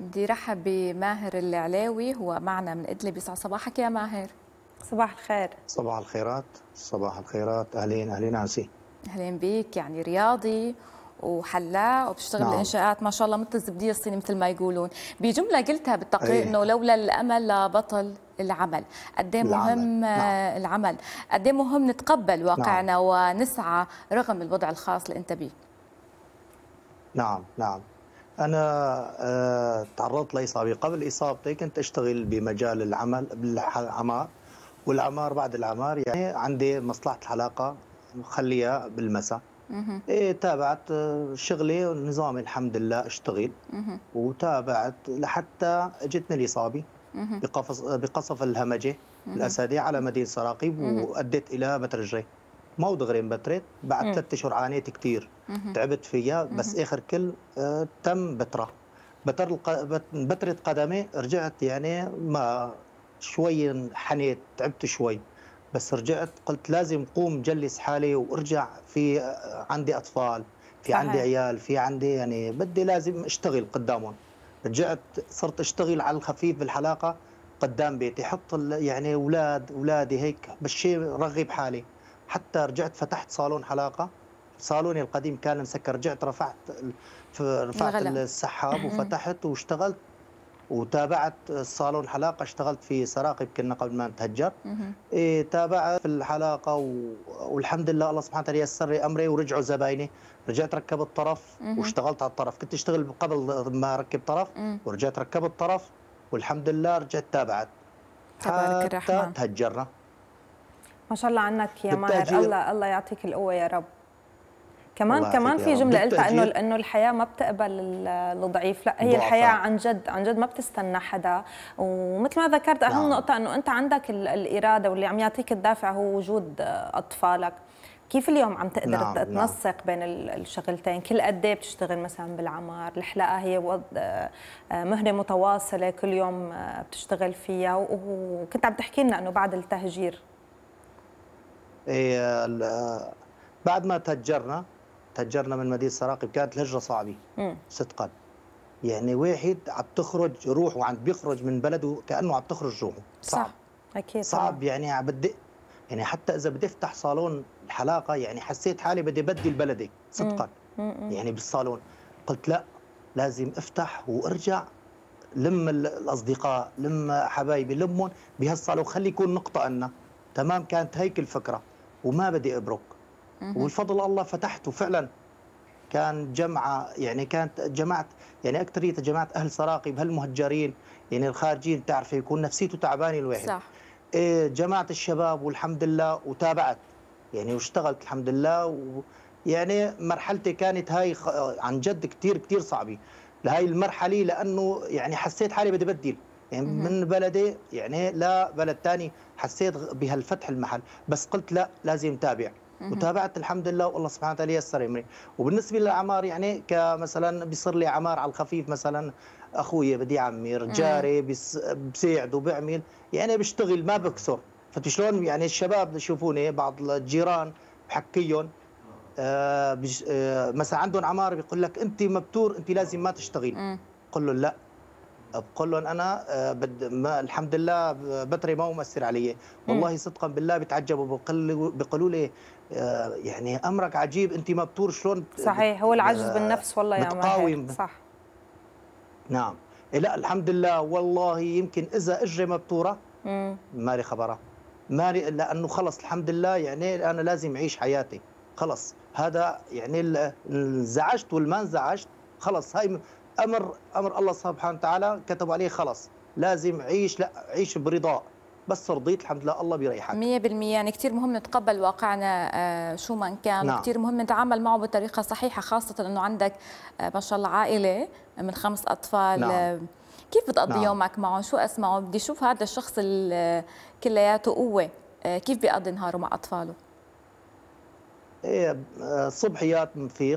بدي رحب بماهر العلاوي، هو معنا من إدلب. يسعد صباحك يا ماهر. صباح الخير. صباح الخيرات، صباح الخيرات، أهلين أهلين عسي. أهلين بيك. يعني رياضي وحلاق وبتشتغل نعم. بالإنشاءات، ما شاء الله مثل الزبدية الصيني مثل ما يقولون. بجملة قلتها بالتقرير أيه. إنه لولا الأمل لبطل العمل. قد ايه العمل. مهم نعم. العمل، قد ايه مهم نتقبل واقعنا نعم. ونسعى رغم الوضع الخاص اللي أنت بيه. نعم نعم. أنا تعرضت لإصابة. قبل إصابتي كنت أشتغل بمجال العمل بالعمار، والعمار بعد العمار يعني عندي مصلحة الحلاقة مخليها بالمساء. تابعت شغلي ونظامي الحمد لله أشتغل، وتابعت لحتى جتني الإصابة بقصف الهمجة الأسدي على مدينة سراقيب، وأدت إلى بتر رجلي. مو دغري انبترت بعد 3 اشهر، عانيت كثير، تعبت فيها، بس اخر كل تم بتره. بترت قدمي، رجعت يعني ما شوي انحنيت، تعبت شوي، بس رجعت قلت لازم قوم جلس حالي وارجع. في عندي اطفال، في عندي صحيح. عيال، في عندي يعني بدي لازم اشتغل قدامهم. رجعت صرت اشتغل على الخفيف بالحلاقه قدام بيتي، حط يعني اولادي هيك بالشيء رغب حالي. حتى رجعت فتحت صالون حلاقه، صالوني القديم كان مسكر، رجعت رفعت الغلا. السحاب وفتحت واشتغلت، وتابعت الصالون حلاقه، اشتغلت في سراقب كنا قبل ما نتهجر. تابعت في الحلاقه والحمد لله الله سبحانه وتعالى يسر لي امري ورجعوا زبايني. رجعت ركبت طرف واشتغلت على الطرف، كنت اشتغل قبل ما اركب طرف، ورجعت ركبت طرف والحمد لله رجعت تابعت تبارك حتى الرحمن. تهجرنا. ما شاء الله عنك يا ماهر، بالتهجير. الله يعطيك القوة يا رب. كمان الله يعافيك في يا رب. جملة قلتها بالتهجير انه الحياة ما بتقبل الضعيف، لا هي الحياة ضعفاء. عن جد ما بتستنى حدا. ومثل ما ذكرت اهم نعم. نقطة انه انت عندك الإرادة، واللي عم يعطيك الدافع هو وجود اطفالك. كيف اليوم عم تقدر نعم. نعم. تنسق بين الشغلتين؟ كل قد ايه بتشتغل مثلا بالعمار؟ الحلاقة هي مهنة متواصلة كل يوم بتشتغل فيها، وكنت عم تحكي لنا انه بعد التهجير. إيه بعد ما تهجرنا من مدينة سراقب، كانت الهجرة صعبة صدقا. يعني واحد عم تخرج روح، وعم بيخرج من بلده كأنه عم تخرج روحه، صعب. صح. اكيد طبعا. صعب يعني بدي، يعني حتى إذا بدي أفتح صالون الحلاقة يعني حسيت حالي بدي بدل بلدي صدقا. يعني بالصالون قلت لا، لازم أفتح وأرجع، لم الأصدقاء، لم حبايبي، لمهم بهالصالون، خلي يكون نقطة أنا تمام. كانت هيك الفكرة، وما بدي أبرك. والفضل الله فتحت، وفعلا كان جمعة، يعني كانت جماعة، يعني أكثرية جماعة أهل سراقب هالمهجرين، يعني الخارجين، تعرف يكون نفسيته تعبانة الواحد. صح. جماعة الشباب والحمد لله، وتابعت يعني واشتغلت الحمد لله. يعني مرحلتي كانت هاي عن جد كثير كثير صعبة لهي المرحلة، لأنه يعني حسيت حالي بدي بدل، يعني من بلدي يعني لا بلد ثاني، حسيت بهالفتح المحل، بس قلت لا لازم تابع. وتابعت الحمد لله، والله سبحانه وتعالى يسر امري. وبالنسبه للاعمار يعني كمثلا بيصير لي اعمار على الخفيف، مثلا اخوي بدي عمير جاري بساعد وبعمل، يعني بشتغل ما بكسر. فشلون يعني الشباب بشوفوني، بعض الجيران بحكيهم مثلا عندهم عمار، بيقول لك انت مبتور، انت لازم ما تشتغل. بقول له لا، بقول لهم انا ما الحمد لله بتري ما هو مؤثر علي. والله صدقا بالله بيتعجبوا، بيقولوا لي يعني امرك عجيب، انت مبتور شلون صحيح، هو العجز بالنفس والله يا ماهر. بتقاوم. صح. نعم. لا الحمد لله، والله يمكن اذا اجري مبتوره مالي خبره، مالي، لانه خلص الحمد لله، يعني انا لازم اعيش حياتي خلص. هذا يعني انزعجت والما انزعجت خلص، هاي امر الله سبحانه وتعالى كتب عليه، خلص لازم عيش، لا عيش برضا، بس رضيت الحمد لله الله بيريحك. 100%. يعني كثير مهم نتقبل واقعنا شو ما كان، نعم. وكثير مهم نتعامل معه بطريقة صحيحة، خاصة أنه عندك ما شاء الله عائلة من 5 أطفال. نعم. كيف بتقضي نعم. يومك معهم؟ شو أسمعه؟ بدي أشوف هذا الشخص كلياته قوة. كيف بيقضي نهاره مع أطفاله؟ إيه الصبحيات بنفيق،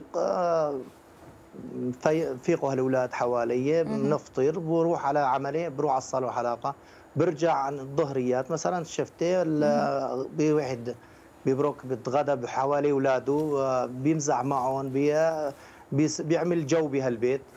فيقوا هالاولاد حوالي، بنفطر، بروح على عملي، بروح على الصاله والحلاقه، برجع عن الظهريات مثلا شفتي بواحد بيبرك بيتغدى بحوالي اولاده، بيمزح معهم، بيعمل جو بهالبيت.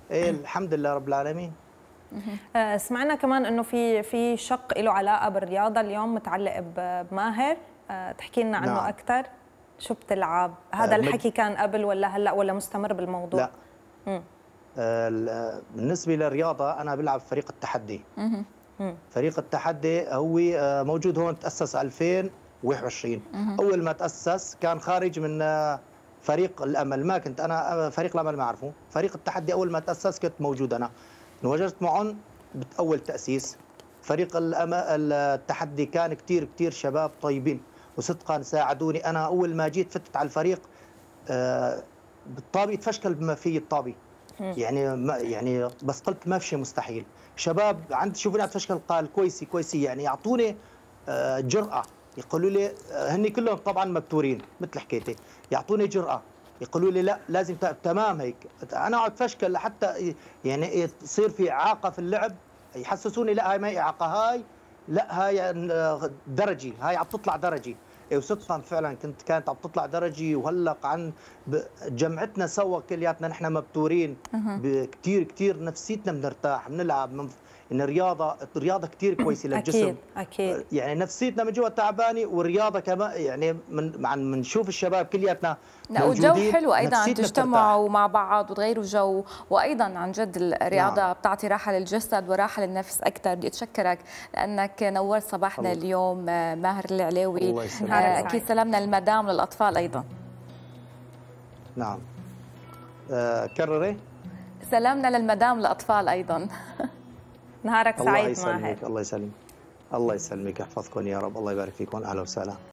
إيه الحمد لله رب العالمين. سمعنا كمان انه في شق له علاقه بالرياضه اليوم متعلق بماهر، تحكي لنا عنه نعم. اكثر. شو بتلعب؟ هذا الحكي كان قبل ولا هلا ولا مستمر بالموضوع؟ لا. بالنسبه للرياضه انا بلعب فريق التحدي. فريق التحدي هو موجود هون، تاسس 2021. اول ما تاسس كان خارج من فريق الامل، ما كنت انا فريق الامل ما اعرفه. فريق التحدي اول ما تاسس كنت موجود انا، انوجدت معهم باول تاسيس. فريق التحدي كان كثير شباب طيبين وصدقا ساعدوني. انا اول ما جيت فتت على الفريق بالطابي تفشكل بما فيه الطابي، يعني بس قلت ما في شيء مستحيل. شباب عندي شوفوني اتفشكل قال كويسي يعني يعطوني جرأة، يقولوا لي هني كلهم طبعا مبتورين مثل حكيتي، يعطوني جرأة يقولوا لي لا لازم تمام هيك. انا اقعد فشكل لحتى يعني يصير في اعاقه في اللعب، يحسسوني لا هاي ما هي اعاقه، هاي لا هاي درجي، هاي عم تطلع درجي. وصدقا فعلا كانت عم تطلع درجي. وهلق عن جمعتنا سوا كلياتنا نحن مبتورين كثير نفسيتنا بنرتاح بنلعب. ان الرياضه كثير كويسه للجسم. اكيد يعني نفسيتنا من جوا تعبانه والرياضه كمان، يعني بنشوف الشباب كلياتنا وجو حلو ايضا تجتمعوا مع بعض وتغيروا جو، وايضا عن جد الرياضه نعم. بتعطي راحه للجسد وراحه للنفس اكثر. بدي اتشكرك لانك نورت صباحنا اليوم ماهر العلاوي. اكيد سلامنا للمدام للاطفال ايضا. نعم. كرري. سلامنا للمدام للاطفال ايضا. نهارك سعيد ماهر. الله يسلمك، الله يسلمك، يحفظكم يا رب، الله يبارك فيكم. اهلا وسهلا.